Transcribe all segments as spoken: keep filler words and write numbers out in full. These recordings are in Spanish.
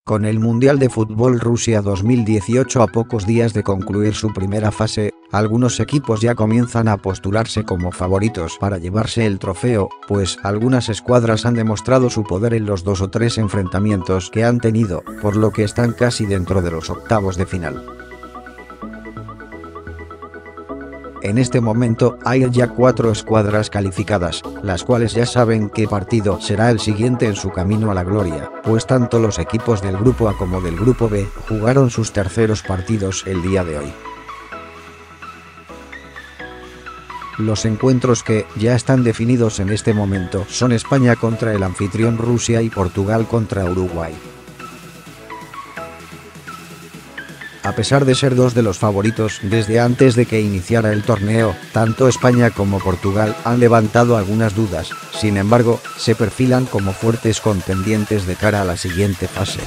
Con el Mundial de Fútbol Rusia dos mil dieciocho a pocos días de concluir su primera fase, algunos equipos ya comienzan a postularse como favoritos para llevarse el trofeo, pues algunas escuadras han demostrado su poder en los dos o tres enfrentamientos que han tenido, por lo que están casi dentro de los octavos de final. En este momento hay ya cuatro escuadras calificadas, las cuales ya saben qué partido será el siguiente en su camino a la gloria, pues tanto los equipos del grupo A como del grupo B jugaron sus terceros partidos el día de hoy. Los encuentros que ya están definidos en este momento son España contra el anfitrión Rusia y Portugal contra Uruguay. A pesar de ser dos de los favoritos desde antes de que iniciara el torneo, tanto España como Portugal han levantado algunas dudas, sin embargo, se perfilan como fuertes contendientes de cara a la siguiente fase.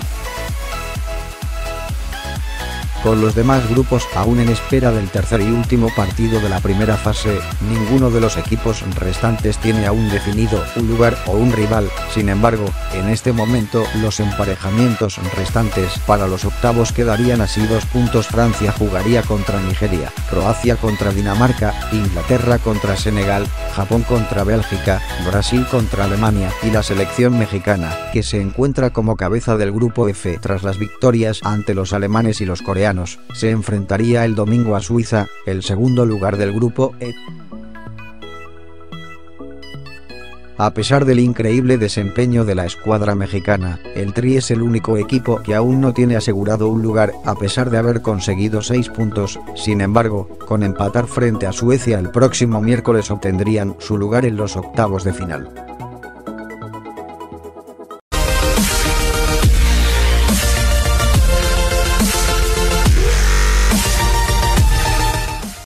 Con los demás grupos aún en espera del tercer y último partido de la primera fase, ninguno de los equipos restantes tiene aún definido un lugar o un rival. Sin embargo, en este momento los emparejamientos restantes para los octavos quedarían así: dos puntos. Francia jugaría contra Nigeria, Croacia contra Dinamarca, Inglaterra contra Senegal, Japón contra Bélgica, Brasil contra Alemania y la selección mexicana, que se encuentra como cabeza del grupo F tras las victorias ante los alemanes y los coreanos, se enfrentaría el domingo a Suiza, el segundo lugar del grupo E. A pesar del increíble desempeño de la escuadra mexicana, el Tri es el único equipo que aún no tiene asegurado un lugar a pesar de haber conseguido seis puntos. Sin embargo, con empatar frente a Suecia el próximo miércoles obtendrían su lugar en los octavos de final.